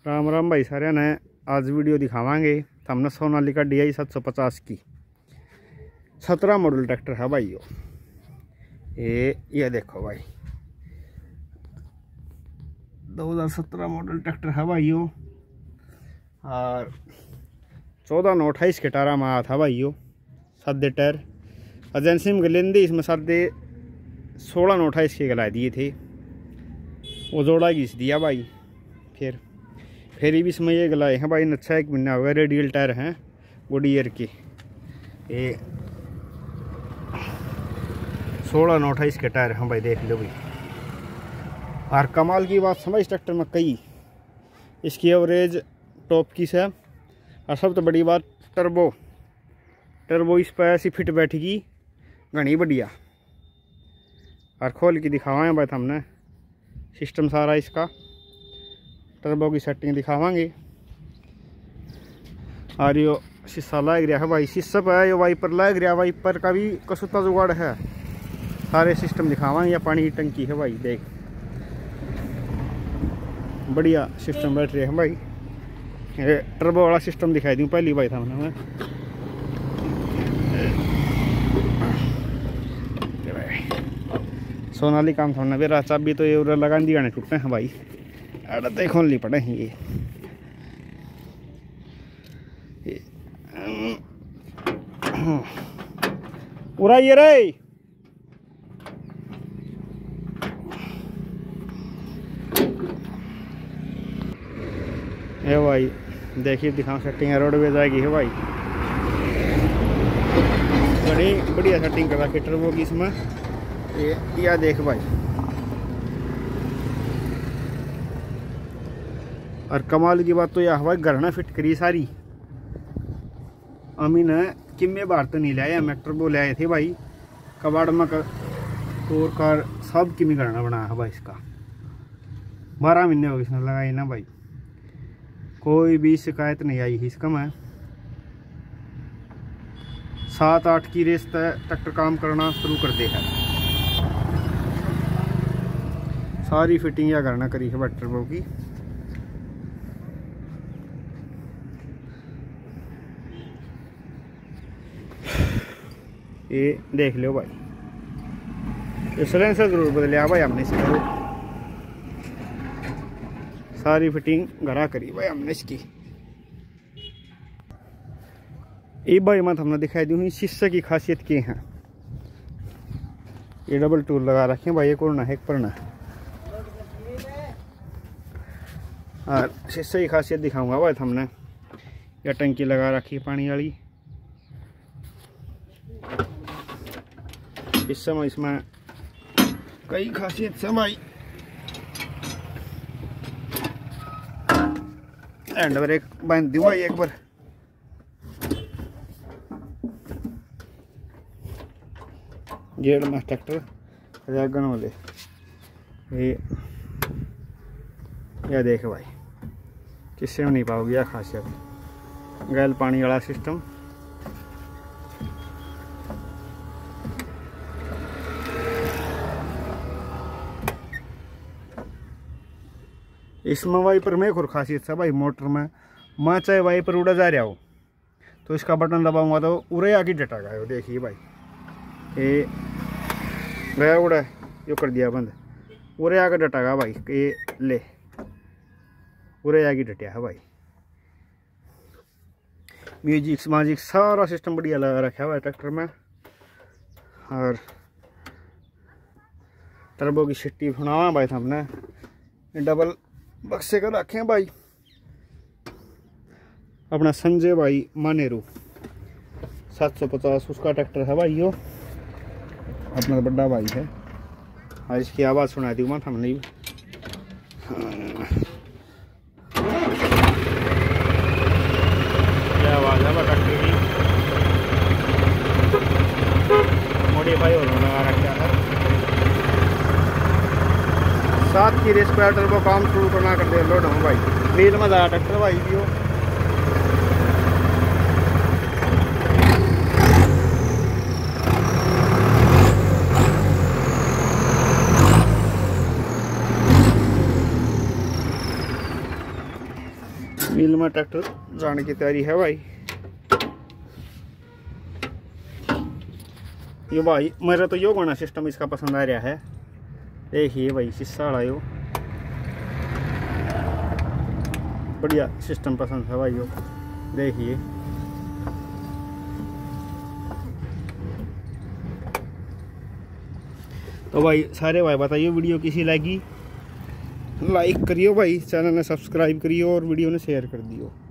राम राम भाई सारे ने। आज वीडियो दिखावांगे हमने सोनालिका DI 750 की 17 मॉडल ट्रैक्टर है भाई। ये देखो भाई 2017 मॉडल ट्रैक्टर है भाई। और 14/9/28 के टारा में आया था भाई। सादे टायर एजेंसी में गलेंदी, इसमें सादे 16/9/28 के गला दिए थे। वो जोड़ा घिस दिया भाई। फिर भी इसमें ये गलाए हैं भाई। अच्छा 1 महीना हो गया। रेडियल टायर हैं गोडियर के। ये 16/9/28 के टायर हैं भाई, देख लो भाई। और कमाल की बात समझ ट्रैक्टर में कई इसकी एवरेज टॉप की से। और सब तो बड़ी बात टर्बो इस पर ऐसी फिट बैठेगी घनी बढ़िया। और खोल के दिखावाएं भाई हमने सिस्टम सारा इसका। टर्बो की सेटिंग दिखावांगे। और यो शीशा लग रहा है भाई, शीशा पर यो वाइपर लग रहा है। वाइपर का भी कसूता जुगाड़ है। सारे सिस्टम दिखावांगे। या पानी की टंकी है भाई, देख बढ़िया सिस्टम बैठ रहे हैं भाई। ये टर्बो वाला सिस्टम दिखाई दूँ पहली भाई था मैं। सोनाली काम था मेरा। चाबी तो ये उधर लगा दी गाने टूटे हैं भाई। अड़ते खोलनी पड़े हैं ये पूरा ये रे। ये भाई देखिए दिखाओ सेटिंग है। रोडवेज आएगी है भाई। बड़ी बढ़िया सेटिंग कर रखी टर्बो की इसमें। ये देख भाई। और कमाल की बात तो यह भाई घर ने फिट करी सारी। अमी ने किम्मे बार तो नहीं लाया। मैं टर्बो ले आए थे भाई। कबाड़ में तोड़ कर सब किमी करना बनाया है भाई इसका। 12 महीने हो गए इसने लगाई ना भाई। कोई भी शिकायत नहीं आई इसका। मैं 7-8 की रेस तक ट्रैक्टर काम करना शुरू कर दे है। सारी फिटिंग या करना करी है टर्बो की। ये देख लो भाई। ये सिलेंसर जरूर बदलिया भाई हमने इसका। सारी फिटिंग घरा करी भाई हमने इसकी। ये भाई मैं हमने दिखाई दी हूँ शीशे की खासियत क्या है। ये डबल टूल लगा रखे हैं भाई। एक और ना है, एक पर ना। और शीशे की खासियत दिखाऊंगा भाई हमने। यह टंकी लगा रखी है पानी वाली। इस समय इसमें कई खासियत से भाई। हैंड ब्रेक बांध दूँ भाई एक बार। गेट में ट्रैक्टर रैगन वाले। ये देख भाई किससे में नहीं पाओगे यह खासियत। गैल पानी वाला सिस्टम। इसमें वाइपर में एक और खासियत है भाई। मोटर में मैं चाहे वाइपर उड़ा जा रहा हो तो इसका बटन दबाऊंगा तो उड़े आके डटा गया। देखिए भाई ये गया उड़ा, यो कर दिया बंद। उड़े आके डटा गया भाई। ये ले उड़े आके डटिया है भाई। म्यूजिक माजिक सारा सिस्टम बढ़िया लगा रखा हुआ है ट्रैक्टर में। और टर्बो की शिट्टी बनावा भाई हमने। डबल बक्से का रखे हैं भाई। अपना संजय भाई मानेरू 750 उसका ट्रैक्टर है भाई। यो अपना बड़ा भाई है। और इसकी आवाज़ सुना दी मत हमने। क्या आवाज़ है ट्रैक्टर की। मॉडिफाई और लगा रखा है। 7 की रेस पर टर्बो काम शुरू करना कर दे लोड हूँ भाई। रील में ज़्यादा ट्रैक्टर भाई भी हो। मिल में ट्रैक्टर जाने की तैयारी है भाई। यो भाई मेरा तो यो गाना सिस्टम इसका पसंद आ रहा है। देखिए भाई शीशा वाला यो बढ़िया सिस्टम पसंद है भाई यो। देखिए तो भाई सारे भाई बताइए वीडियो किसी लगी, लाइक करियो भाई, चैनल ने सब्सक्राइब करियो और वीडियो ने शेयर कर दियो।